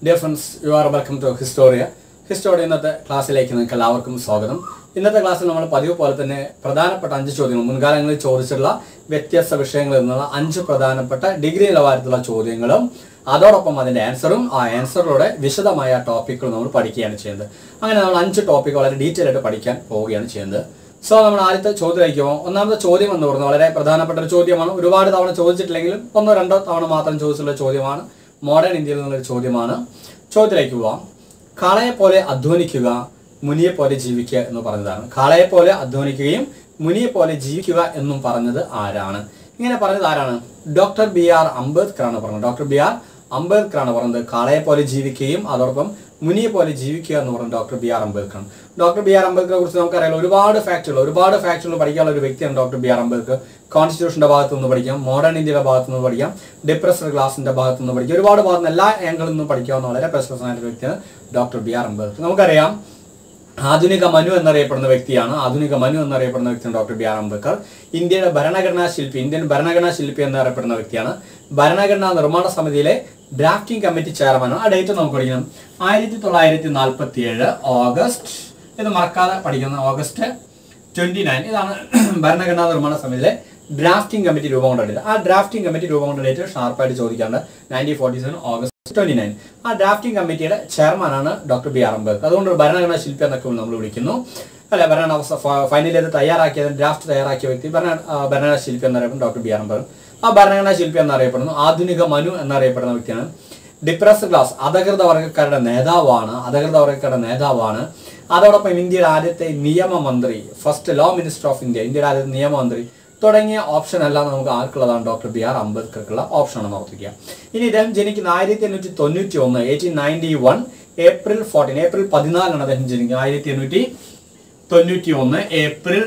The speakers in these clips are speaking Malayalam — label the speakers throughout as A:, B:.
A: Dear friends, you are welcome to Historia. Historia ഇന്നത്തെ ക്ലാസ്സിലേക്ക് നിങ്ങൾക്ക് എല്ലാവർക്കും സ്വാഗതം. ഇന്നത്തെ ക്ലാസ്സിൽ നമ്മൾ പതിവ് പോലെ തന്നെ പ്രധാനപ്പെട്ട 5 ചോദ്യങ്ങൾ മുൻകാലങ്ങളിൽ ചോദിച്ചിട്ടുള്ള വ്യത്യസ്ത വിഷയങ്ങളിൽ നിന്നുള്ള 5 പ്രധാനപ്പെട്ട ഡിഗ്രി നിലവാരത്തിലുള്ള ചോദ്യങ്ങളും അതോടൊപ്പം അതിന്റെ ആൻസറും ആ ആൻസറിലൂടെ വിശദമായ ടോപ്പിക്കുകൾ നമ്മൾ പഠിക്കുകയാണ് ചെയ്യുന്നത്. അങ്ങനെ നമ്മൾ 5 ടോപ്പിക്ക് വളരെ ഡീറ്റെയിൽ ആയിട്ട് പഠിക്കാൻ പോവുകയാണ് ചെയ്യുന്നത്. സോ നമ്മൾ ആദ്യത്തെ ചോദ്യത്തിലേക്ക് പോകാം. ഒന്നാമത്തെ ചോദ്യം എന്ന് പറയുന്നത് വളരെ പ്രധാനപ്പെട്ട ഒരു ചോദ്യമാണ്. ഒരുപാട് തവണ ചോദിച്ചിട്ടില്ലെങ്കിലും ഒന്നോ രണ്ടോ തവണ മാത്രം ചോദിച്ചിട്ടുള്ള ചോദ്യമാണ്. മോഡേൺ ഇന്ത്യയിൽ നിന്നുള്ളൊരു ചോദ്യമാണ്. ചോദ്യത്തിലേക്ക് പോവാം. കാളയെ പോലെ അധ്വാനിക്കുക, മുനിയെ പോലെ ജീവിക്കുക എന്ന് പറഞ്ഞതാണ്. കാളയെ പോലെ അധ്വാനിക്കുകയും മുനിയെ പോലെ ജീവിക്കുക എന്നും പറഞ്ഞത് ആരാണ്? ഇങ്ങനെ പറഞ്ഞത് ആരാണ്? Doctor B.R. അംബേദ്കർ ആണ് പറഞ്ഞത്. Doctor B.R. അംബേദ്കർ ആണ് പറഞ്ഞത് കാളയെ പോലെ ജീവിക്കുകയും അതോടൊപ്പം മുനിയെ പോലെ ജീവിക്കുക എന്ന് പറഞ്ഞത് ഡോക്ടർ B.R. അംബേദ്കർ ആണ്. Doctor B.R. അംബേദ്കറെ കുറിച്ച് നമുക്കറിയാം. ഒരുപാട് ഫാക്ടുകൾ പഠിക്കാനുള്ള ഒരു വ്യക്തിയാണ് ഡോക്ടർ B.R. അംബേദ്കർ. കോൺസ്റ്റിറ്റ്യൂഷന്റെ ഭാഗത്തു നിന്ന് പഠിക്കാം, മോഡേൺ ഇന്ത്യയുടെ ഭാഗത്തു നിന്ന് പഠിക്കാം, ഡിപ്രസ്ഡ് ക്ലാസിന്റെ ഭാഗത്തു നിന്ന് പഠിക്കാം, ഒരുപാട് ഭാഗത്ത് എല്ലാ ആംഗിളിൽ നിന്നും പഠിക്കാവുന്ന വളരെ പ്രശസ്തനായ വ്യക്തിയാണ് ഡോക്ടർ B.R. അംബേദ്കർ. നമുക്കറിയാം ആധുനിക മനു എന്നറിയപ്പെടുന്ന വ്യക്തിയാണ് ഡോക്ടർ B.R. അംബേദ്കർ. ഇന്ത്യൻ ഭരണഘടനാ ശില്പി എന്നറിയപ്പെടുന്ന വ്യക്തിയാണ്. ഭരണഘടനാ നിർമ്മാണ സമിതിയിലെ ഡ്രാഫ്റ്റിംഗ് കമ്മിറ്റി ചെയർമാനാണ്. ആ ഡേറ്റ് നമുക്ക് പഠിക്കണം. 1947 ഓഗസ്റ്റ്, ഇത് മറക്കാതെ പഠിക്കുന്ന ഓഗസ്റ്റ് 29 ഇതാണ് ഭരണഘടനാ നിർമ്മാണ സമിതിയിലെ ഡ്രാഫ്റ്റിംഗ് കമ്മിറ്റി രൂപം കൊണ്ട ഡേറ്റ്. ആ ഡ്രാഫ്റ്റിംഗ് കമ്മിറ്റി രൂപം കൊണ്ട ഡേറ്റ് ഷാർപ്പായിട്ട് ചോദിക്കാണ്ട് 1947 ഓഗസ്റ്റ് 29. ആ ഡ്രാഫ്റ്റിംഗ് കമ്മിറ്റിയുടെ ചെയർമാനാണ് ഡോക്ടർ B.R. അംബേദ്കർ. അതുകൊണ്ട് ഭരണഘടനാ ശില്പി എന്നൊക്കെ നമ്മൾ വിളിക്കുന്നു. അല്ലെ, ഫൈനൽ ചെയ്ത് ഡ്രാഫ്റ്റ് തയ്യാറാക്കിയ വ്യക്തി ഭരണഘടനാ ശില്പി എന്നറിയപ്പെടുന്ന ഡോക്ടർ B.R. അംബേദ്കർ. ആ ഭരണഘടനാ ശില്പി എന്നറിയപ്പെടുന്നു. ആധുനിക മനു എന്നറിയപ്പെടുന്ന വ്യക്തിയാണ്. ഡിപ്രസ്ഡ് ക്ലാസ് അധകൃത വർഗ്ഗക്കാരുടെ നേതാവാണ്. അതോടൊപ്പം ഇന്ത്യയുടെ ആദ്യത്തെ നിയമമന്ത്രി, first law minister of India, ഇന്ത്യയുടെ ആദ്യത്തെ നിയമമന്ത്രി തുടങ്ങിയ ഓപ്ഷൻ എല്ലാം നമുക്ക് ആർക്കുള്ളതാണ്? Doctor B.R. അംബേദ്കർക്കുള്ള ഓപ്ഷനാണെന്ന് ഓർത്തിക്കുക. ഇനി ഇദ്ദേഹം ജനിക്കുന്ന 1891 ഏപ്രിൽ 14 അദ്ദേഹം ജനിക്കുന്നത്. 1891 ഏപ്രിൽ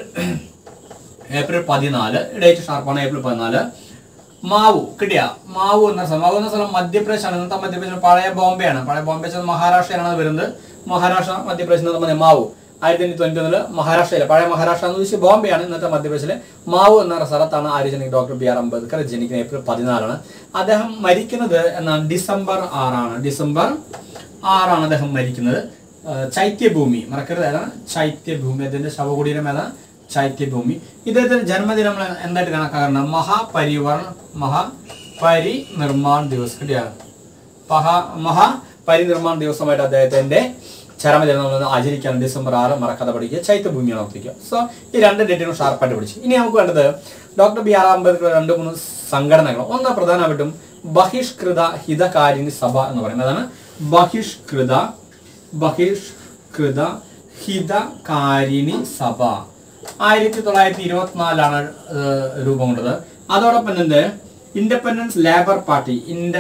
A: 14 ഡേറ്റ് ഷാർപ്പാണ്. ഏപ്രിൽ 14. മാവു എന്ന സ്ഥലം മധ്യപ്രദേശാണ്. ഇന്നത്തെ മധ്യപ്രദേശ് പഴയ ബോംബെ ആണ്. പഴയ ബോംബെ മഹാരാഷ്ട്രയിലാണ് വരുന്നത്. മഹാരാഷ്ട്ര മധ്യപ്രദേശ് മാവു 1991 മഹാരാഷ്ട്രയിലെ പഴയ മഹാരാഷ്ട്ര എന്ന് വെച്ചാൽ ബോംബെയാണ്. ഇന്നത്തെ മധ്യപ്രദേശിലെ മാവു എന്ന സ്ഥലത്താണ് ആര് ജനിക്കുന്നത്? Doctor B.R. അംബേദ്കർ ജനിക്കുന്നത് ഏപ്രിൽ 14. അദ്ദേഹം മരിക്കുന്നത് എന്നാണ് ഡിസംബർ 6 അദ്ദേഹം മരിക്കുന്നത്. ചൈത്യഭൂമി മറക്കരുത്, ഏതാണ്? ചൈത്യഭൂമി. അതിന്റെ ശവകുടീരം ഏതാണ്? ചൈത്യഭൂമി. ഇദ്ദേഹത്തിന്റെ ജന്മദിനം എന്തായിട്ട് കണക്കാക്കണം? മഹാപരിനിർമാൺ ദിവസ്. മഹാപരിനിർമാൺ ദിവസമായിട്ട് അദ്ദേഹത്തിന്റെ ചരമദിനം നമ്മൾ ആചരിക്കാൻ ഡിസംബർ 6 മറക്കാതെ പഠിക്കുക. ചൈത്യഭൂമിയാണ് ഓർത്തിക്കുക. സോ ഈ 2 ഡേറ്റുകളും ഷാർപ്പായിട്ട് പഠിച്ചു. ഇനി നമുക്ക് വേണ്ടത് ഡോക്ടർ B.R. അംബേദ്കർ 2-3 സംഘടനകൾ. ഒന്ന് പ്രധാനമായിട്ടും ബഹിഷ്കൃത ഹിതകാരിണി സഭ എന്ന് പറയുന്നത്. അതാണ് ബഹിഷ്കൃത ഹിതകാരിണി സഭ. 1924 രൂപം കൊണ്ടത്. അതോടൊപ്പം തന്നെ ഇൻഡിപെൻഡൻസ് ലേബർ പാർട്ടി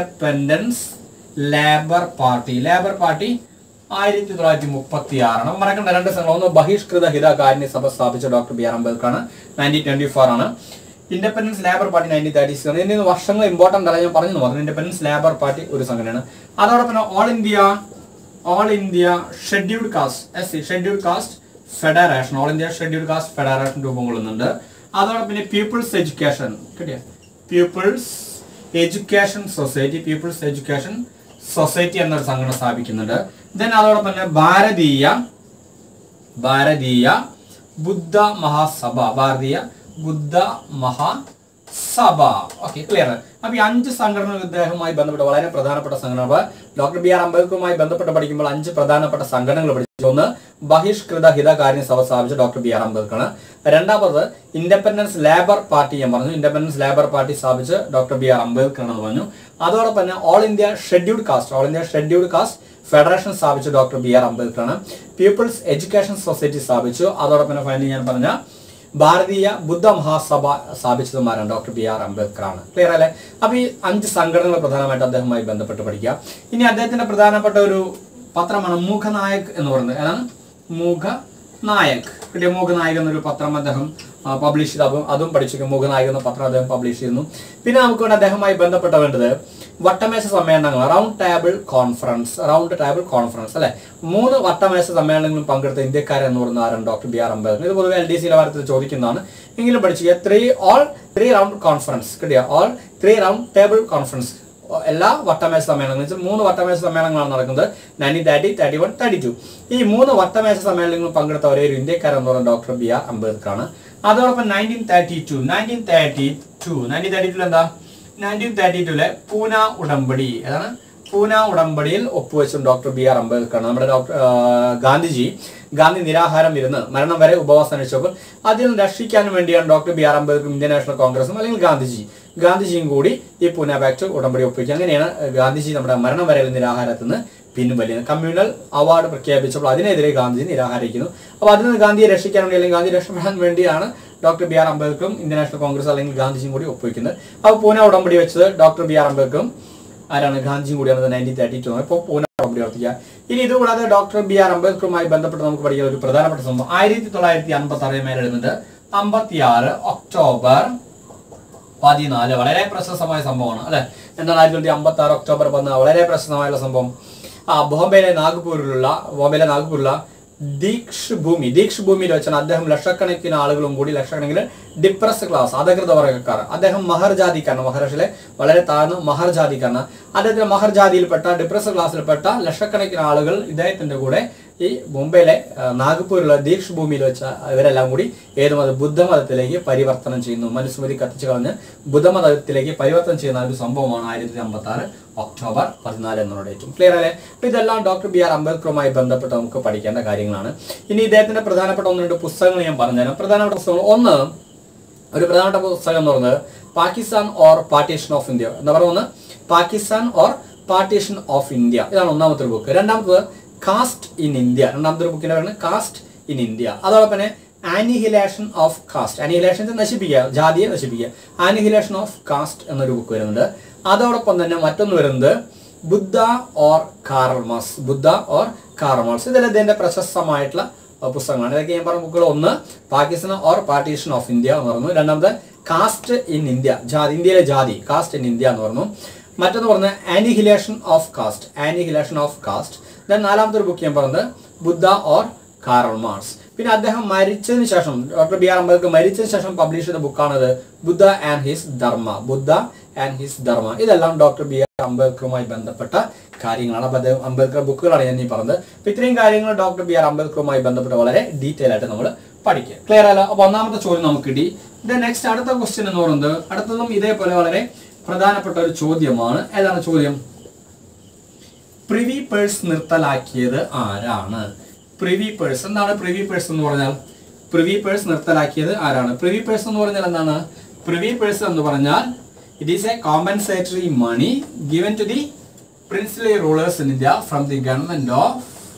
A: 1936 മറക്കേണ്ട 2 സംഘടന. ഒന്ന് ബഹിഷ്കൃത ഹിതകാരിണി സഭ സ്ഥാപിച്ച ഡോക്ടർ B.R. അംബേദ്കർ ആണ്. 1924 ആണ്. Independence labour party 1936. എന്നീ വർഷങ്ങൾ ഇമ്പോർട്ടന്റ് അല്ല, ഞാൻ പറഞ്ഞു. ഇൻഡിപെൻഡൻസ് ലേബർ പാർട്ടി ഒരു സംഘടനയാണ്. അതോടൊപ്പം all India scheduled caste federation, all India scheduled caste federation രൂപം കൊള്ളുന്നുണ്ട്. അതോടൊപ്പം പിന്നെ പീപ്പിൾസ് എഡ്യൂക്കേഷൻ സൊസൈറ്റി എന്നൊരു സംഘടന സ്ഥാപിക്കുന്നുണ്ട്. ദെൻ അതോടൊപ്പം തന്നെ ഭാരതീയ ബുദ്ധ മഹാസഭ. Okay, clear. അപ്പൊ ഈ 5 സംഘടനകൾ ഇദ്ദേഹവുമായി ബന്ധപ്പെട്ട് വളരെ പ്രധാനപ്പെട്ട സംഘടന. Doctor B.R. അംബേദ്കറുമായി ബന്ധപ്പെട്ട് പഠിക്കുമ്പോൾ 5 പ്രധാനപ്പെട്ട സംഘടനകൾ പഠിച്ചു. ഒന്ന് ബഹിഷ്കൃത ഹിതകാരിണി സഭ സ്ഥാപിച്ച ഡോക്ടർ B.R. അംബേദ്കർ ആണ്. രണ്ടാമത് ഇൻഡിപെൻഡൻസ് ലേബർ പാർട്ടി ഞാൻ പറഞ്ഞു. ഇൻഡിപെൻഡൻസ് ലേബർ പാർട്ടി സ്ഥാപിച്ച് ഡോക്ടർ B.R. അംബേദ്കർ ആണെന്ന് പറഞ്ഞു. അതോടൊപ്പം തന്നെ all India scheduled caste federation സ്ഥാപിച്ച ഡോക്ടർ B.R. അംബേദ്കർ ആണ്. പീപ്പിൾസ് എഡ്യൂക്കേഷൻ സൊസൈറ്റി സ്ഥാപിച്ചു. അതോടൊപ്പം തന്നെ ഫൈനലി ഞാൻ പറഞ്ഞ ഭാരതീയ ബുദ്ധ മഹാസഭ സ്ഥാപിച്ചതുമാരാണ് ഡോക്ടർ B.R. അംബേദ്കർ ആണ്. ക്ലിയർ അല്ലേ? അപ്പൊ ഈ 5 സംഘടനകൾ പ്രധാനമായിട്ട് അദ്ദേഹവുമായി ബന്ധപ്പെട്ട് പഠിക്കുക. ഇനി അദ്ദേഹത്തിന്റെ പ്രധാനപ്പെട്ട ഒരു പത്രമാണ് മൂകനായക് എന്ന് പറയുന്നത്. ഏതാണ്? മൂകനായക് എന്നൊരു പത്രം അദ്ദേഹം പബ്ലിഷ് ചെയ്ത് അതും പഠിച്ചു. മൂകനായക് എന്ന പത്രം അദ്ദേഹം പബ്ലിഷ് ചെയ്യുന്നു. പിന്നെ നമുക്ക് വേണ്ട അദ്ദേഹവുമായി ബന്ധപ്പെട്ട വേണ്ടത് വട്ടമേശ സമ്മേളനങ്ങൾ, റൗണ്ട് ടേബിൾ കോൺഫറൻസ് അല്ലെ. 3 വട്ടമേശ സമ്മേളനങ്ങളിൽ പങ്കെടുത്ത ഇന്ത്യക്കാരെന്ന് പറയുന്ന ആരാണ്? Doctor B.R. അംബേദ്കർ. ഇത് പൊതുവെ LDC നിലവാരത്തിൽ ചോദിക്കുന്നതാണ്. എങ്കിലും പഠിച്ചു. 3 റൗണ്ട് കോൺഫറൻസ് കിട്ടിയ ഓൾ 3 റൗണ്ട് ടേബിൾ കോൺഫറൻസ് എല്ലാ വട്ടമേശ സമ്മേളനങ്ങളും 3 വട്ടമേശ സമ്മേളനങ്ങളാണ് നടക്കുന്നത്. 1930, 31, 32. ഈ 3 വട്ടമേശ സമ്മേളനങ്ങളിൽ പങ്കെടുത്ത ഒരേ ഒരു ഇന്ത്യക്കാരൻ എന്ന് പറയുന്നത് ഡോക്ടർ ബി ആർ അംബേദ്കർ ആണ്. അതോടൊപ്പം 1932 എന്താ 1932 പൂന ഉടമ്പടി, ഏതാണ് പൂന ഉടമ്പടിയിൽ ഒപ്പുവെച്ചും ഡോക്ടർ ബി ആർ അംബേദ്കർ ആണ്. നമ്മുടെ ഗാന്ധി നിരാഹാരം ഇരുന്ന് മരണം വരെ ഉപവാസം അനുഷ്ഠിച്ചപ്പോൾ അതിൽ രക്ഷിക്കാൻ വേണ്ടിയാണ് doctor B R Ambedkar Indian national കോൺഗ്രസും അല്ലെങ്കിൽ ഗാന്ധിജിയും കൂടി ഈ പൂന പാക്ട് ഉടമ്പടി ഒപ്പുവെക്കുക. അങ്ങനെയാണ് ഗാന്ധിജി നമ്മുടെ മരണം വരെ നിരാഹാരത്തിൽ നിന്ന് പിൻവലിയുന്നത്. കമ്മ്യൂണൽ അവാർഡ് പ്രഖ്യാപിച്ചപ്പോൾ അതിനെതിരെ ഗാന്ധിജി നിരാഹാരിക്കുന്നു. അപ്പോൾ അതിൽ നിന്ന് ഗാന്ധിയെ രക്ഷിക്കാൻ വേണ്ടി അല്ലെങ്കിൽ ഗാന്ധി രക്ഷപ്പെടാൻ വേണ്ടിയാണ് ഡോക്ടർ ബി ആർ അംബേദ്കറും ഇന്ത്യൻ നാഷണൽ കോൺഗ്രസ് അല്ലെങ്കിൽ ഗാന്ധിജിയും കൂടി ഒപ്പുവെക്കുന്നത്. അപ്പോൾ പൂന ഉടമ്പടി വെച്ചത് ഡോക്ടർ ബി ആർ അംബേദ്കറും ആരാണ് ഗാന്ധിജിയും കൂടിയാണ് 1932. ഇപ്പോൾ പൂന ഉടമ്പടി പ്രവർത്തിക്കുക. ഇനി ഇതുകൂടാതെ ഡോക്ടർ ബി ആർ അംബേദ്കറുമായി ബന്ധപ്പെട്ട് നമുക്ക് പഠിക്കുന്ന ഒരു പ്രധാനപ്പെട്ട സംഭവം 1956 മേലെഴുതുന്നത് 56 ഒക്ടോബർ 14 വളരെ പ്രശസ്തമായ സംഭവമാണ് അല്ലെ. എന്താണ് 1956 ഒക്ടോബർ 14 വളരെ പ്രശസ്തമായുള്ള സംഭവം? ബോംബെയിലെ നാഗ്പൂരിലുള്ള ദീക്ഷ് ഭൂമിയിൽ വെച്ചാണ് അദ്ദേഹം ലക്ഷക്കണക്കിന് ആളുകളും കൂടി ലക്ഷക്കണക്കിന് ഡിപ്രസ് ക്ലാസ് അധികൃത വർഗ്ഗക്കാർ, അദ്ദേഹം മഹർ ജാതിക്കാരനാണ്, മഹാരാഷ്ട്രയിലെ വളരെ താഴ്ന്ന മഹർ ജാതിക്കാരനാണ്. അദ്ദേഹത്തിന്റെ മഹർ ജാതിയിൽപ്പെട്ട ഡിപ്രസ് ക്ലാസ്സിൽപ്പെട്ട ലക്ഷക്കണക്കിന് ആളുകൾ ഇദ്ദേഹത്തിന്റെ കൂടെ ഈ മുംബൈയിലെ നാഗ്പൂരിലുള്ള ദീക്ഷ് ഭൂമിയിൽ വെച്ച ഇവരെല്ലാം കൂടി ബുദ്ധമതത്തിലേക്ക് പരിവർത്തനം ചെയ്യുന്നു. മനുസ്മൃതി കത്തിച്ചു കളഞ്ഞ് ബുദ്ധമതത്തിലേക്ക് പരിവർത്തനം ചെയ്യുന്ന ഒരു സംഭവമാണ് 1956 ഒക്ടോബർ 14 എന്നുള്ള ഡേറ്റും. ക്ലിയർ അല്ലേ? അപ്പൊ ഇതെല്ലാം ഡോക്ടർ ബി ആർ അംബേദ്കറുമായി ബന്ധപ്പെട്ട് നമുക്ക് പഠിക്കേണ്ട കാര്യങ്ങളാണ്. ഇനി ഇദ്ദേഹത്തിന്റെ പ്രധാനപ്പെട്ട 1-2 പുസ്തകങ്ങൾ ഞാൻ പറഞ്ഞുതരാം. പ്രധാനപ്പെട്ട പുസ്തകങ്ങൾ, ഒരു പ്രധാനപ്പെട്ട പുസ്തകം എന്ന് പറയുന്നത് Pakistan or partition of India. എന്താ പറയുക? Pakistan or partition of India, ഇതാണ് ഒന്നാമത്തെ ബുക്ക്. രണ്ടാമത്തത് കാസ്റ്റ് ഇൻ ഇന്ത്യ, രണ്ടാമത്തെ ബുക്കിന്റെ പേരാണ് കാസ്റ്റ് ഇൻ ഇന്ത്യ. അതോടൊപ്പം തന്നെ ആനിഹിലേഷൻ ഓഫ് കാസ്റ്റ്, ആനിഹിലേഷൻ നശിപ്പിക്കുക, ജാതിയെ നശിപ്പിക്കുക, ആനിഹിലേഷൻ ഓഫ് കാസ്റ്റ് എന്നൊരു ബുക്ക് വരുന്നുണ്ട്. അതോടൊപ്പം തന്നെ മറ്റൊന്ന് വരുന്നത് ബുദ്ധ ഓർ കാറൽ മാർക്സ്, ഇതെല്ലാം ഇതിന്റെ പ്രശസ്തമായിട്ടുള്ള പുസ്തകങ്ങളാണ്. ഇതൊക്കെ ഞാൻ പറഞ്ഞ ബുക്കുകൾ. ഒന്ന് Pakistan or partition of India എന്ന് പറഞ്ഞു. രണ്ടാമത് കാസ്റ്റ് ഇൻ ഇന്ത്യ, ഇന്ത്യയിലെ ജാതി, കാസ്റ്റ് ഇൻ ഇന്ത്യ എന്ന് പറഞ്ഞു. മറ്റൊന്ന് പറഞ്ഞ ആനിഹിലേഷൻ ഓഫ് കാസ്റ്റ്. ദെൻ നാലാമത്തെ ഒരു ബുക്ക് ഞാൻ പറഞ്ഞത് ബുദ്ധ ഓർ കാറൽ മാർക്സ്. പിന്നെ അദ്ദേഹം മരിച്ചതിന് ശേഷം, ഡോക്ടർ ബി ആർ അംബേദ്കർ മരിച്ചതിന് ശേഷം പബ്ലിഷ് ചെയ്ത ബുക്കാണത് ബുദ്ധ ആൻഡ് ഹിസ് ധർമ്മ. ഇതെല്ലാം ഡോക്ടർ ബി ആർ അംബേദ്കറുമായി ബന്ധപ്പെട്ട കാര്യങ്ങളാണ്. അപ്പൊ അദ്ദേഹം അംബേദ്കർ ബുക്കുകളാണ് ഞാൻ ഈ പറഞ്ഞത്. അപ്പൊ ഇത്രയും കാര്യങ്ങൾ ഡോക്ടർ ബി ആർ അംബേദ്കറുമായി ബന്ധപ്പെട്ട് വളരെ ഡീറ്റെയിൽ ആയിട്ട് നമ്മൾ പഠിക്കുക. ക്ലിയർ അല്ല? അപ്പൊ ഒന്നാമത്തെ ചോദ്യം നമുക്ക് കിട്ടി. നെക്സ്റ്റ് അടുത്ത ക്വസ്റ്റ്യൻ എന്ന് പറയുന്നത്, അടുത്തതും ഇതേപോലെ വളരെ പ്രധാനപ്പെട്ട ഒരു ചോദ്യമാണ്. ഏതാണ് ചോദ്യം? പ്രിവി പേഴ്സ് നിർത്തലാക്കിയത് ആരാണ്? പ്രിവി പേഴ്സ് എന്താണ്? പ്രിവി പേഴ്സ് എന്ന് പറഞ്ഞാൽ നിർത്തലാക്കിയത് ആരാണ്? പ്രിവി പേഴ്സ് എന്ന് പറഞ്ഞാൽ എന്താണ്? പ്രിവി പേഴ്സ് എന്ന് പറഞ്ഞാൽ it is a compensatory money given to the princely rulers in India from the government of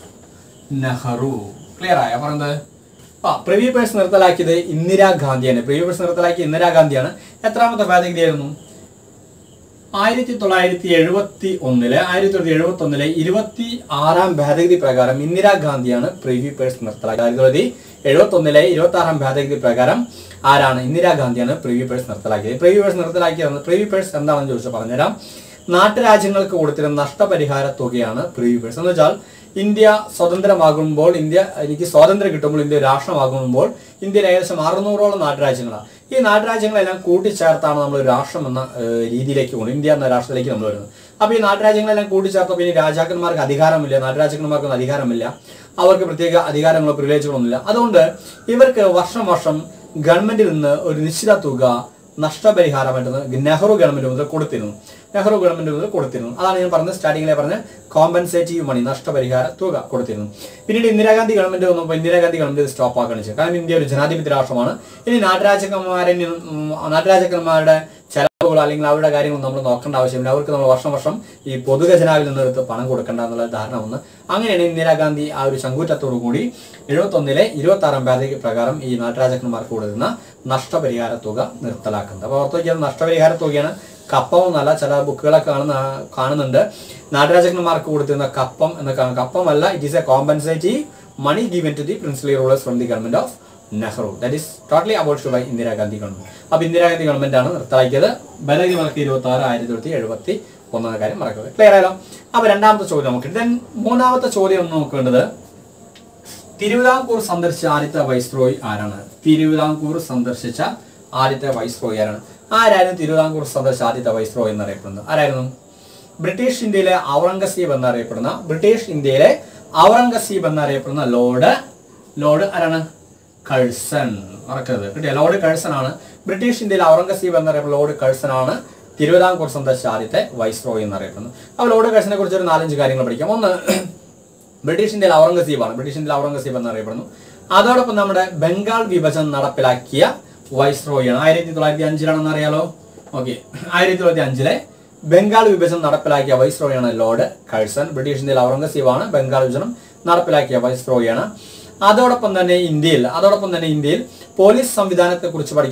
A: Nehru. Clear ആയ പറഞ്ഞത്? പ്രിവി പേഴ്സ് നിർത്തലാക്കിയത് ഇന്ദിരാഗാന്ധിയാണ്. ഇന്ദിരാഗാന്ധിയാണ്. എത്രാമത്തെ ഭേദഗതി ആയിരുന്നു? 1971 26ാം ഭേദഗതി പ്രകാരം ഇന്ദിരാഗാന്ധിയാണ് പ്രിവി പേഴ്സ് നിർത്തലാക്കിയത്. 1971 26ാം ഭേദഗതി പ്രകാരം ആരാണ്? ഇന്ദിരാഗാന്ധിയാണ് പ്രിവി പേഴ്സ് നിർത്തലാക്കിയത്. പ്രിവി പേഴ്സ് എന്താണെന്ന് ചോദിച്ചാൽ പറഞ്ഞുതരാം. നാട്ടുരാജ്യങ്ങൾക്ക് കൊടുത്തിരുന്ന നഷ്ടപരിഹാര തുകയാണ് പ്രിവി പേഴ്സ്. എന്ന് വെച്ചാൽ ഇന്ത്യ സ്വതന്ത്രമാകുമ്പോൾ, എനിക്ക് സ്വാതന്ത്ര്യം കിട്ടുമ്പോൾ, ഇന്ത്യ രാഷ്ട്രമാകുമ്പോൾ ഇന്ത്യയിൽ ഏകദേശം 600ഓളം നാട്ടുരാജ്യങ്ങളാണ്. ഈ നാട്ടുരാജ്യങ്ങളെല്ലാം കൂട്ടിച്ചേർത്താണ് നമ്മൾ രാഷ്ട്രം എന്ന രീതിയിലേക്ക് ഇന്ത്യ എന്ന രാഷ്ട്രത്തിലേക്ക് നമ്മൾ വരുന്നത്. അപ്പൊ ഈ നാട്ടുരാജ്യങ്ങളെല്ലാം കൂട്ടിച്ചേർത്തപ്പോൾ ഇനി രാജാക്കന്മാർക്ക് അധികാരമില്ല, നാട്ടുരാജ്യക്കന്മാർക്കൊന്നും അധികാരമില്ല, അവർക്ക് പ്രത്യേക അധികാരങ്ങളോ പ്രിവിലേജുകളൊന്നുമില്ല. അതുകൊണ്ട് ഇവർക്ക് വർഷം ഗവൺമെന്റിൽ നിന്ന് ഒരു നിശ്ചിത തുക നഷ്ടപരിഹാരമായിട്ട് നെഹ്റു ഗവൺമെന്റ് മുതൽ കൊടുത്തിരുന്നു. അതാണ് ഞാൻ പറഞ്ഞത്, സ്റ്റാർട്ടിങ്ങിലെ പറഞ്ഞ കോമ്പൻസേറ്റീവ് മണി, നഷ്ടപരിഹാര തുക കൊടുത്തിരുന്നു. പിന്നീട് ഇന്ദിരാഗാന്ധി ഗവൺമെന്റ് വന്നപ്പോൾ ഇന്ദിരാഗാന്ധി ഗവൺമെന്റ് സ്റ്റോപ്പ് ആക്കുകയാണ് ചെയ്തത്. കാരണം ഇന്ത്യ ഒരു ജനാധിപത്യ രാഷ്ട്രമാണ്. ഇനി നാട്ടുരാജാക്കന്മാരുടെ ചെലവുകൾ അല്ലെങ്കിൽ അവരുടെ കാര്യങ്ങൾ നമ്മൾ നോക്കേണ്ട ആവശ്യമില്ല. അവർക്ക് നമ്മൾ വർഷം ഈ പൊതുഖജനാവിൽ നിന്നെടുത്ത് പണം കൊടുക്കേണ്ട എന്നുള്ള ധാരണ വന്ന് അങ്ങനെയാണ് ഇന്ദിരാഗാന്ധി ആ ഒരു ചങ്കൂറ്റത്തോടു കൂടി 71 26ാം ഭേദഗതി പ്രകാരം ഈ നാട്ടുരാജാക്കന്മാർക്ക് കൊടുക്കുന്ന നഷ്ടപരിഹാര തുക നിർത്തലാക്കുന്നത്. അപ്പോൾ ഓർത്ത് വയ്ക്കുന്നത് നഷ്ടപരിഹാര തുകയാണ്, കപ്പമെന്നല്ല. ചില ബുക്കുകളൊക്കെ കാണുന്നുണ്ട് നാട്ടുരാജാക്കന്മാർക്ക് കൊടുത്തിരുന്ന കപ്പം എന്ന്. കപ്പമല്ല, it is A കോമ്പൻസേറ്റീവ് money given to the princely rulers from the government of Nehru. That is totally abolished by Indira Gandhi government. അപ്പൊ ഇന്ദിരാഗാന്ധി ഗവൺമെന്റ് ആണ് നിർത്തലാക്കിയത്. ഭേദഗതി മറക്ക് 26/1971 കാര്യം മറക്കുക. ക്ലിയർ ആയാലോ? അപ്പൊ രണ്ടാമത്തെ ചോദ്യം നമുക്ക്. ദെൻ മൂന്നാമത്തെ ചോദ്യം ഒന്ന് നോക്കേണ്ടത്, തിരുവിതാംകൂർ സന്ദർശിച്ച ആദ്യത്തെ വൈസ്രോയി ആരാണ്? ആരായിരുന്നു തിരുവിതാംകൂർ സന്ദർശിച്ച ആദ്യത്തെ വൈസ്രോയി എന്നറിയപ്പെടുന്നത്? ആരായിരുന്നു? ബ്രിട്ടീഷ് ഇന്ത്യയിലെ ഔറംഗസീബ് എന്നറിയപ്പെടുന്ന ലോർഡ് ആരാണ്? കഴ്സൺ. മറക്കരുത്, കിട്ടിയ ലോർഡ് കഴ്സൺ ആണ് ബ്രിട്ടീഷ് ഇന്ത്യയിലെ ഔറംഗസീബ് എന്നറിയപ്പെടുന്ന ലോർഡ് കഴ്സൺ ആണ് തിരുവിതാംകൂർ സന്ദർശിച്ച ആദ്യത്തെ വൈസ്രോയി എന്നറിയപ്പെടുന്നു. അപ്പോൾ ലോർഡ് കഴ്സനെ കുറിച്ച് ഒരു 4-5 കാര്യങ്ങൾ പഠിക്കാം. ഒന്ന്, ബ്രിട്ടീഷ് ഇന്ത്യയിലെ ഔറംഗസീബ് എന്നറിയപ്പെടുന്നു. അതോടൊപ്പം നമ്മുടെ ബംഗാൾ വിഭജനം നടപ്പിലാക്കിയ വൈസ്രോയിയാണ്. 1905 അറിയാലോ. ഓക്കെ, 1905 ബംഗാൾ വിഭജനം നടപ്പിലാക്കിയ വൈസ്രോയിയാണ് ലോർഡ് കഴ്സൺ. ബ്രിട്ടീഷ് ഇന്ത്യയിലെ ഔറംഗസീബ് ആണ് ബംഗാൾ വിഭജനം നടപ്പിലാക്കിയ വൈസ്രോയിയാണ്. അതോടൊപ്പം തന്നെ ഇന്ത്യയിൽ പോലീസ് സംവിധാനത്തെ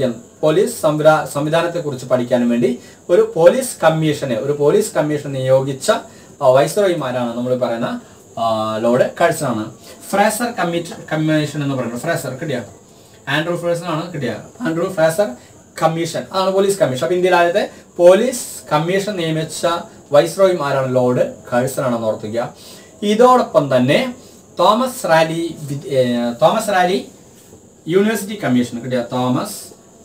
A: കുറിച്ച് പഠിക്കാനും വേണ്ടി ഒരു പോലീസ് കമ്മീഷൻ നിയോഗിച്ച വൈസ്രോയിമാരാണ് നമ്മൾ പറയുന്ന ലോർഡ് കഴ്സൺ ആണ്. ഫ്രേസർ കമ്മീഷൻ എന്ന് പറയുന്നത് കിട്ടിയ ആൻഡ്രൂ ഫ്രേസർ കമ്മീഷൻ, അതാണ് പോലീസ് കമ്മീഷൻ. അപ്പൊ ഇന്ത്യയിൽ ആദ്യത്തെ പോലീസ് കമ്മീഷൻ നിയമിച്ച വൈസ്രോയിമാരാണ് ലോർഡ് കഴ്സൺ ആണെന്ന് ഓർത്തിക്കുക. ഇതോടൊപ്പം തന്നെ തോമസ് റാലി യൂണിവേഴ്സിറ്റി കമ്മീഷൻ കിട്ടിയ Thomas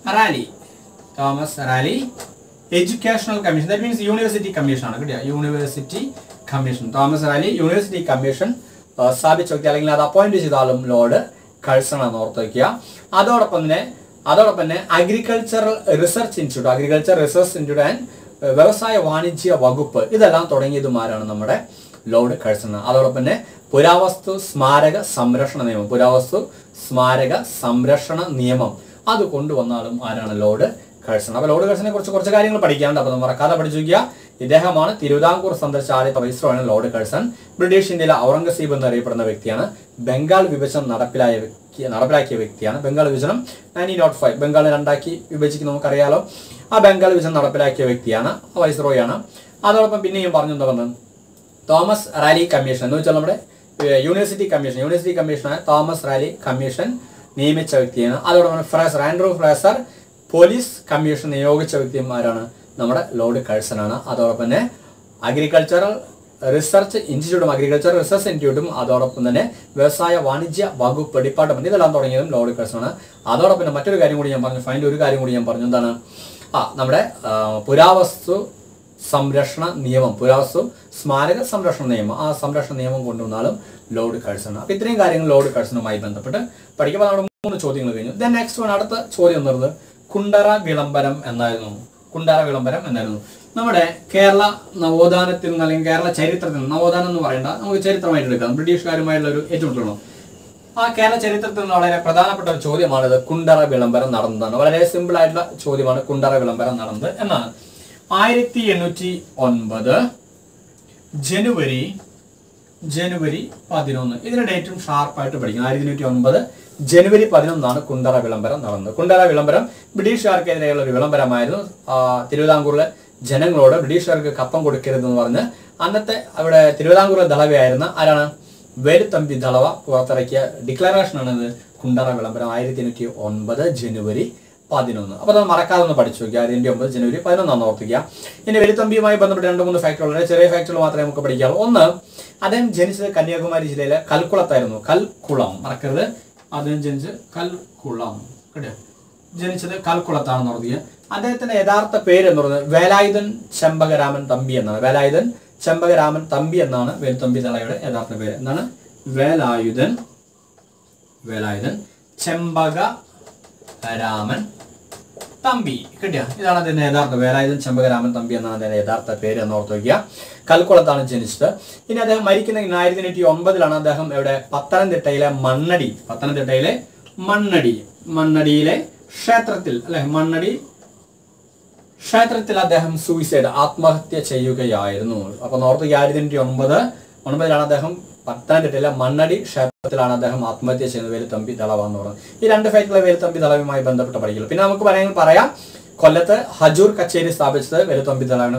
A: Raleigh educational commission, that means university commission ആണ് കിട്ടിയ university commission. Thomas Raleigh university commission സ്ഥാപിച്ച വ്യക്തി അല്ലെങ്കിൽ അത് അപ്പോയിന്റ് ചെയ്ത ആളും ലോർഡ് കഴ്സൺ ആണെന്ന് ഓർത്ത് വയ്ക്കുക. അതോടൊപ്പം തന്നെ അഗ്രികൾച്ചറൽ റിസർച്ച് ഇൻസ്റ്റിറ്റ്യൂട്ട് ആൻഡ് വ്യവസായ വാണിജ്യ വകുപ്പ് ഇതെല്ലാം തുടങ്ങിയതുമാരാണ് നമ്മുടെ ലോർഡ് കഴ്സൺ. അതോടൊപ്പം തന്നെ പുരാവസ്തു സ്മാരക സംരക്ഷണ നിയമം അത് കൊണ്ടുവന്നാലും ആരാണ്? Lord Curzon. അപ്പൊ ലോർഡ് കഴ്സനെ കുറിച്ച് കുറച്ച് കാര്യങ്ങൾ പഠിക്കാനുണ്ട്. അപ്പൊ മറക്കാതെ പഠിച്ചു വയ്ക്കുക. ഇദ്ദേഹമാണ് തിരുവിതാംകൂർ സന്ദർശിച്ച ആദ്യത്തെ വൈസ്രോയാണ് ലോർഡ് കഴ്സൺ. ബ്രിട്ടീഷ് ഇന്ത്യയിലെ ഔറംഗസീബ് എന്നറിയപ്പെടുന്ന വ്യക്തിയാണ്. ബംഗാൾ വിഭജനം നടപ്പിലാക്കിയ വ്യക്തിയാണ്. ബംഗാൾ വിഭജനം 1905 ബംഗാൾ 2 വിഭജിക്കുന്ന നമുക്കറിയാലോ. ആ ബംഗാൾ വിഭജനം നടപ്പിലാക്കിയ വ്യക്തിയാണ്, വൈസ്രോയാണ്. അതോടൊപ്പം പിന്നെയും പറഞ്ഞു എന്താ തോമസ് റാലി കമ്മീഷൻ എന്ന് വെച്ചാൽ നമ്മുടെ യൂണിവേഴ്സിറ്റി കമ്മീഷനായ തോമസ് റാലി കമ്മീഷൻ നിയമിച്ച വ്യക്തിയാണ്. അതോടൊപ്പം ആൻഡ്രൂ ഫ്രേസർ പോലീസ് കമ്മീഷൻ നിയോഗിച്ച വ്യക്തിമാരാണ് നമ്മുടെ ലോർഡ് കഴ്സൺ ആണ്. അതോടൊപ്പം തന്നെ അഗ്രികൾച്ചറൽ റിസർച്ച് ഇൻസ്റ്റിറ്റ്യൂട്ടും അതോടൊപ്പം തന്നെ വ്യവസായ വാണിജ്യ വകുപ്പ് ഡിപ്പാർട്ട്മെന്റ് ഇതെല്ലാം തുടങ്ങിയതും ലോർഡ് കഴ്സൺ ആണ്. അതോടൊപ്പം തന്നെ മറ്റൊരു കാര്യം കൂടി ഞാൻ പറഞ്ഞു, ഒരു കാര്യം കൂടി ഞാൻ പറഞ്ഞു. എന്താണ്? നമ്മുടെ പുരാവസ്തു സ്മാരക സംരക്ഷണ നിയമം, ആ സംരക്ഷണ നിയമം കൊണ്ടുവന്നാലും ലോർഡ് കഴ്സൺ. അപ്പൊ ഇത്രയും കാര്യങ്ങൾ ലോർഡ് കഴ്സണുമായി ബന്ധപ്പെട്ട് പഠിക്കുമ്പോൾ നമ്മുടെ 3 ചോദ്യങ്ങൾ കഴിഞ്ഞു. ദെൻ നെക്സ്റ്റ് വൺ, അടുത്ത ചോദ്യം എന്നുള്ളത് കുണ്ടറ വിളംബരം എന്നായിരുന്നു. നമ്മുടെ കേരള നവോത്ഥാനത്തിൽ നിന്ന് അല്ലെങ്കിൽ കേരള ചരിത്രത്തിൽ നവോത്ഥാനം എന്ന് പറയേണ്ട, നമുക്ക് ചരിത്രമായിട്ട് എടുക്കാം. ബ്രിട്ടീഷുകാരുമായുള്ള ഒരു ഏറ്റുമുട്ടലാണ്. ആ കേരള ചരിത്രത്തിൽ നിന്ന് വളരെ പ്രധാനപ്പെട്ട ഒരു ചോദ്യമാണിത്. കുണ്ടറ വിളംബരം നടന്നതാണ്. വളരെ സിമ്പിൾ ആയിട്ടുള്ള ചോദ്യമാണ്. കുണ്ടറ വിളംബരം നടന്നത് എന്നാണ് 1809 ജനുവരി 11. ഇതിന്റെ ഡേറ്റും ഷാർപ്പായിട്ട് പഠിക്കണം. 1809 ജനുവരി 11 കുണ്ടറ വിളംബരം നടന്നത്. കുണ്ടറ വിളംബരം ബ്രിട്ടീഷുകാർക്കെതിരെയുള്ള ഒരു വിളംബരമായിരുന്നു. തിരുവിതാംകൂറിലെ ജനങ്ങളോട് ബ്രിട്ടീഷുകാർക്ക് കപ്പം കൊടുക്കരുതെന്ന് പറഞ്ഞ് അന്നത്തെ അവിടെ തിരുവിതാംകൂറിലെ ദളവയായിരുന്ന ആരാണ്? വേലുത്തമ്പി ദളവ പുറത്തിറക്കിയ ഡിക്ലറേഷനാണ് ഇത് കുണ്ടറ വിളംബരം 1809 ജനുവരി 11. അപ്പോൾ അത് മറക്കാതെ ഒന്ന് പഠിച്ചു നോക്കുക. 1809 ജനുവരി 11 ഓർത്തിക്കുക. ഇനി വേലുത്തമ്പിയുമായി ബന്ധപ്പെട്ട് 2-3 ഫാക്ടറുകൾ, ചെറിയ ഫാക്ടറുകൾ മാത്രമേ നമുക്ക് പഠിക്കാവൂ. ഒന്ന്, അദ്ദേഹം ജനിച്ചത് കന്യാകുമാരി ജില്ലയിലെ കൽക്കുളത്തായിരുന്നു. കൽക്കുളം മറക്കരുത്. അദ്ദേഹം ജനിച്ചത് കൽക്കുളത്താണെന്ന് ഓർക്കുക. അദ്ദേഹത്തിന്റെ യഥാർത്ഥ പേര് എന്ന് പറയുന്നത് വേലായുധൻ ചെമ്പകരാമൻ തമ്പി എന്നാണ്. വേലുത്തമ്പി ദളവയുടെ യഥാർത്ഥ പേര്. എന്താണ്? വേലായുധൻ ചെമ്പകരാമൻ തമ്പി. കിട്ടിയ? ഇതാണ് അദ്ദേഹത്തിന്റെ യഥാർത്ഥ വേലായുധൻ ചെമ്പകരാമൻ തമ്പി എന്നാണ് അദ്ദേഹത്തിന്റെ യഥാർത്ഥ പേര് എന്ന് ഓർത്ത് വയ്ക്കുക. കൽക്കുളത്താണ് ജനിച്ചത്. ഇനി അദ്ദേഹം മരിക്കുന്ന 1809 അദ്ദേഹം എവിടെ? പത്തനംതിട്ടയിലെ മണ്ണടിയിലെ ക്ഷേത്രത്തിൽ അദ്ദേഹം ആത്മഹത്യ ചെയ്യുകയായിരുന്നു. അപ്പൊ ഓർത്ത് 1809 അദ്ദേഹം പത്തനംതിട്ടയിലെ മണ്ണടി ക്ഷേത്രത്തിലാണ് അദ്ദേഹം ആത്മഹത്യ ചെയ്യുന്നത്. വേലുത്തമ്പി ദളവ എന്ന് പറയുന്നത്. ഈ 2 ഫാക്ടറുകളെ വേലുത്തമ്പി ദളവയുമായി ബന്ധപ്പെട്ട് പഠിക്കുള്ളൂ. പിന്നെ നമുക്ക് പറയാം കൊല്ലത്ത് ഹജൂർ കച്ചേരി സ്ഥാപിച്ചത് വേലുത്തമ്പി ദളവയാണ്.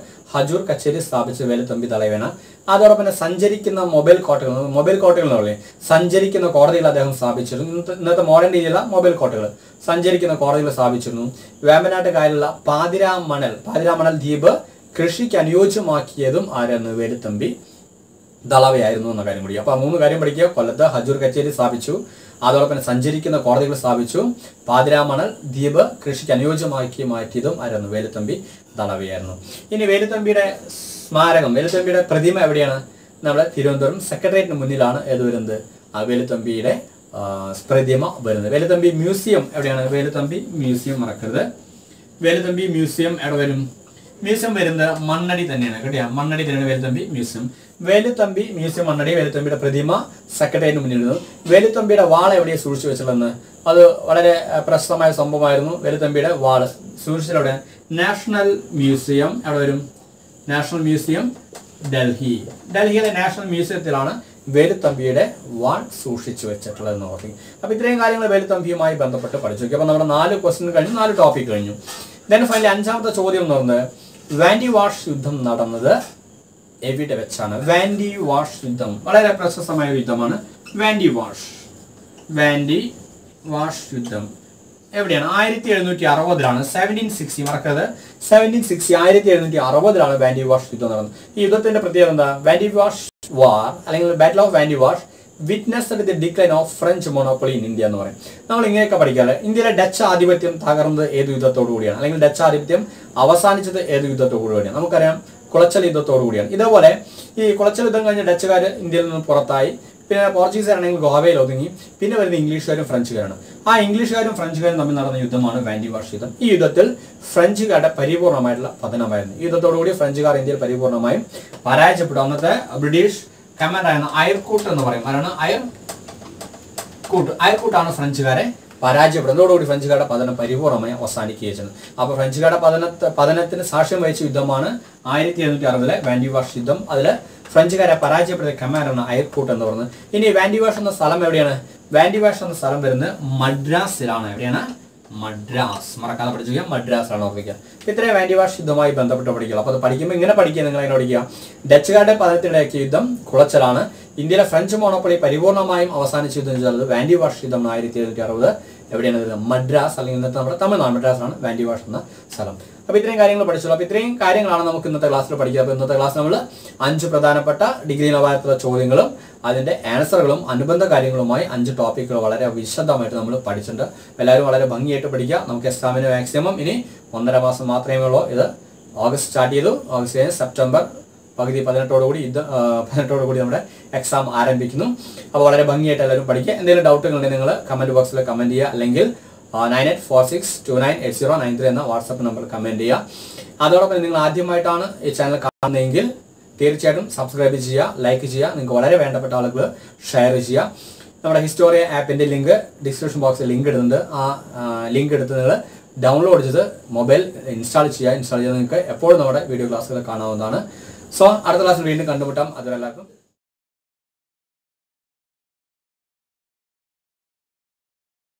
A: അതോടൊപ്പം തന്നെ സഞ്ചരിക്കുന്ന മൊബൈൽ കോട്ടകൾ എന്ന് പറയും, സഞ്ചരിക്കുന്ന കോടതികൾ അദ്ദേഹം സ്ഥാപിച്ചിരുന്നു. ഇന്നത്തെ മോഡേൺ രീതിയിലുള്ള മൊബൈൽ കോട്ടകൾ സഞ്ചരിക്കുന്ന കോടതികൾ സ്ഥാപിച്ചിരുന്നു. വേമ്പനാട്ട് കായലുള്ള പാതിരാമണൽ ദ്വീപ് കൃഷിക്ക് അനുയോജ്യമാക്കിയതും ആരായിരുന്നു? വേലുത്തമ്പി ദളവയായിരുന്നു എന്ന കാര്യം കൂടി. അപ്പൊ 3 കാര്യം പഠിക്കുക. കൊല്ലത്ത് ഹജൂർ കച്ചേരി സ്ഥാപിച്ചു, അതോടൊപ്പം തന്നെ സഞ്ചരിക്കുന്ന കോടതികൾ സ്ഥാപിച്ചു, പാതിരാമണൽ ദ്വീപ് കൃഷിക്ക് അനുയോജ്യമാക്കി മാറ്റിയതും ആരായിരുന്നു? വേലുത്തമ്പി ദളവയായിരുന്നു. ഇനി വേലുത്തമ്പിയുടെ സ്മാരകം വേലുത്തമ്പിയുടെ പ്രതിമ എവിടെയാണ്? നമ്മുടെ തിരുവനന്തപുരം സെക്രട്ടേറിയറ്റിന് മുന്നിലാണ് ഏത് വരുന്നത്? ആ വേലുത്തമ്പിയുടെ പ്രതിമ വരുന്നത്. വേലുത്തമ്പി മ്യൂസിയം എവിടെയാണ്? വേലുത്തമ്പി മ്യൂസിയം മറക്കരുത്. വേലുത്തമ്പി മ്യൂസിയം എവിടെ വരും? മ്യൂസിയം വരുന്നത് മണ്ണടി തന്നെയാണ് കേട്ടോ. മണ്ണടി തന്നെയാണ് വേലുത്തമ്പി മ്യൂസിയം. വേലുത്തമ്പി മ്യൂസിയം മണ്ണടി. വേലുത്തമ്പിയുടെ പ്രതിമ സെക്രട്ടേറിയറ്റിന് മുന്നിൽ. വേലുത്തമ്പിയുടെ വാൾ എവിടെയാണ് സൂക്ഷിച്ചു വെച്ചിട്ടുള്ളത്? അത് വളരെ പ്രശസ്തമായ സംഭവമായിരുന്നു. വേലുത്തമ്പിയുടെ വാൾ സൂക്ഷിച്ചത് എവിടെ? നാഷണൽ മ്യൂസിയം എവിടെ വരും? National museum Delhi. ഡൽഹിയിലെ നാഷണൽ മ്യൂസിയത്തിലാണ് വേലുത്തമ്പിയുടെ വാൾ സൂക്ഷിച്ചു വെച്ചിട്ടുള്ളതെന്ന് ഓർമ്മ. അപ്പൊ ഇത്രയും കാര്യങ്ങൾ വേലുത്തമ്പിയുമായി ബന്ധപ്പെട്ട് പഠിച്ചു നോക്കി. അപ്പൊ നമ്മുടെ 4 ക്വസ്റ്റ്യൻ കഴിഞ്ഞു, 4 ടോപ്പിക് കഴിഞ്ഞു. ദെൻ ഫൈനലി 5ാമത്തെ ചോദ്യം എന്ന് പറയുന്നത് വാൻഡി വാഷ് യുദ്ധം നടന്നത് എവിടെ വെച്ചാണ്? വാൻഡി വാഷ് യുദ്ധം വളരെ പ്രശസ്തമായ യുദ്ധമാണ്. വാൻഡി വാഷ് യുദ്ധം എവിടെയാണ്? 1760 1760 മറക്കരുത്. 1760 1760 വാൻഡി വാഷ് യുദ്ധം നടന്നത്. ഈ യുദ്ധത്തിന്റെ പ്രത്യേകത എന്താ? വാൻഡി വാഷ് വാർ അല്ലെങ്കിൽ battle of Wandiwash witnessed the decline of French monopoly in India എന്ന് പറയും. നമ്മൾ ഇങ്ങനെയൊക്കെ പഠിക്കാറ്. ഇന്ത്യയിലെ ഡച്ച് ആധിപത്യം തകർന്നത് ഏത് യുദ്ധത്തോടു കൂടിയാണ്? അല്ലെങ്കിൽ ഡച്ച് ആധിപത്യം അവസാനിച്ചത് ഏത് യുദ്ധത്തോടു കൂടിയാണ്? നമുക്കറിയാം, കുളച്ചൽ യുദ്ധത്തോടു കൂടിയാണ്. ഇതേപോലെ ഈ കുളച്ചൽ യുദ്ധം കഴിഞ്ഞ് ഡച്ചുകാർ ഇന്ത്യയിൽ നിന്ന് പുറത്തായി. പിന്നെ പോർച്ചുഗീസുകാരാണെങ്കിൽ ഗോവയിൽ ഒതുങ്ങി. പിന്നെ വരുന്ന ഇംഗ്ലീഷുകാരും ഫ്രഞ്ചുകാരാണ്. ആ ഇംഗ്ലീഷുകാരും ഫ്രഞ്ചുകാരും തമ്മിൽ നടന്ന യുദ്ധമാണ് വാൻഡി വാഷ് യുദ്ധം. ഈ യുദ്ധത്തിൽ ഫ്രഞ്ചുകാരുടെ പരിപൂർണമായിട്ടുള്ള പതനമായിരുന്നു. ഈ യുദ്ധത്തോടുകൂടി ഫ്രഞ്ചുകാർ ഇന്ത്യയിൽ പരിപൂർണമായും പരാജയപ്പെട്ടു. അന്നത്തെ ബ്രിട്ടീഷ് കമാൻഡറായിരുന്ന അയർകൂട്ട് എന്ന് പറയും. ആരാണ്? അയർകൂട്ടാണ് ഫ്രഞ്ചുകാരെ പരാജയപ്പെടുന്നത്. അതോടുകൂടി ഫ്രഞ്ചുകാരുടെ പതനം പരിപൂർണമായി അവസാനിക്കുകയും ചെയ്യുന്നത്. അപ്പോൾ ഫ്രഞ്ചുകാരുടെ പതനത്തിന് സാക്ഷ്യം വഹിച്ച യുദ്ധമാണ് 1760 വാൻഡി വാഷ് യുദ്ധം. അതിൽ ഫ്രഞ്ചുകാരെ പരാജയപ്പെടുത്തിയ കമാൻഡറാണ് അയർകൂട്ട് എന്ന് പറയുന്നത്. ഇനി വാൻഡി വാഷ് എന്ന സ്ഥലം എവിടെയാണ്? വാൻഡി വാഷ് എന്ന സ്ഥലം വരുന്നത് മദ്രാസിലാണ്. എവിടെയാണ്? മദ്രാസ്. മറക്കാതെ പഠിച്ചു. മദ്രാസിലാണ് ഓർമ്മിക്കുക. ഇത്രയും വാൻഡി വാഷ് യുദ്ധവുമായി ബന്ധപ്പെട്ട് പഠിക്കുക. അപ്പോൾ അത് പഠിക്കുമ്പോൾ ഇങ്ങനെ പഠിക്കുക. നിങ്ങൾ അതിനെ പഠിക്കുക. ഡച്ചുകാരുടെ പതനത്തിനിടയാക്കിയ യുദ്ധം കുളച്ചലാണ്. ഇന്ത്യയിലെ ഫ്രഞ്ച് മോണോപ്പൊളി പരിപൂർണമായും അവസാനിച്ച യുദ്ധം ചെയ്തത് വാൻഡി വാഷ് യുദ്ധം 1760 എവിടെയാണ് വരുന്നത്? മദ്രാസ് അല്ലെങ്കിൽ ഇന്നത്തെ നമ്മുടെ തമിഴ്നാട് മദ്രാസാണ് വാൻഡി വാഷ് എന്ന സ്ഥലം. അപ്പോൾ ഇത്രയും കാര്യങ്ങൾ പഠിച്ചോളൂ. അപ്പോൾ ഇത്രയും കാര്യങ്ങളാണ് നമുക്ക് ഇന്നത്തെ ക്ലാസ്സിൽ പഠിക്കുക. അപ്പോൾ ഇന്നത്തെ ക്ലാസ് നമ്മൾ 5 പ്രധാനപ്പെട്ട ഡിഗ്രി നിലവാരത്തിലുള്ള ചോദ്യങ്ങളും അതിന്റെ ആൻസറുകളും അനുബന്ധ കാര്യങ്ങളുമായി 5 ടോപ്പിക്കുകൾ വളരെ വിശദമായിട്ട് നമ്മൾ പഠിച്ചിട്ടുണ്ട്. എല്ലാവരും വളരെ ഭംഗിയായിട്ട് പഠിക്കുക. നമുക്ക് എക്സാമിന് മാക്സിമം ഇനി 1.5 മാസം മാത്രമേ ഉള്ളൂ. ഇത് ഓഗസ്റ്റ് സ്റ്റാർട്ട് ചെയ്തു. ഓഗസ്റ്റ് കഴിഞ്ഞ് സെപ്റ്റംബർ പകുതി 18 നമ്മുടെ എക്സാം ആരംഭിക്കുന്നു. അപ്പോൾ വളരെ ഭംഗിയായിട്ട് എല്ലാവരും പഠിക്കുക. എന്തെങ്കിലും ഡൗട്ടുകൾ ഉണ്ടെങ്കിൽ നിങ്ങൾ കമന്റ് ബോക്സിൽ കമന്റ് ചെയ്യുക. അല്ലെങ്കിൽ 9846298093 എന്ന വാട്സാപ്പ് നമ്പർ കമന്റ് ചെയ്യുക. അതോടൊപ്പം നിങ്ങൾ ആദ്യമായിട്ടാണ് ഈ ചാനൽ കാണുന്നതെങ്കിൽ തീർച്ചയായിട്ടും സബ്സ്ക്രൈബ് ചെയ്യുക, ലൈക്ക് ചെയ്യുക, നിങ്ങൾക്ക് വളരെ വേണ്ടപ്പെട്ട ആളുകൾ ഷെയർ ചെയ്യുക. നമ്മുടെ ഹിസ്റ്റോറിയ ആപ്പിന്റെ ലിങ്ക് ഡിസ്ക്രിപ്ഷൻ ബോക്സിൽ ലിങ്ക് ഇടുന്നുണ്ട്. ആ ലിങ്ക് എടുത്ത് നിങ്ങൾ ഡൗൺലോഡ് ചെയ്ത് മൊബൈൽ ഇൻസ്റ്റാൾ ചെയ്യുക. നിങ്ങൾക്ക് എപ്പോഴും നമ്മുടെ വീഡിയോ ക്ലാസ്സുകൾ കാണാവുന്നതാണ്. സോ അടുത്ത ക്ലാസ്സിൽ വീണ്ടും കണ്ടുമുട്ടാം. അതുവരെ എല്ലാവർക്കും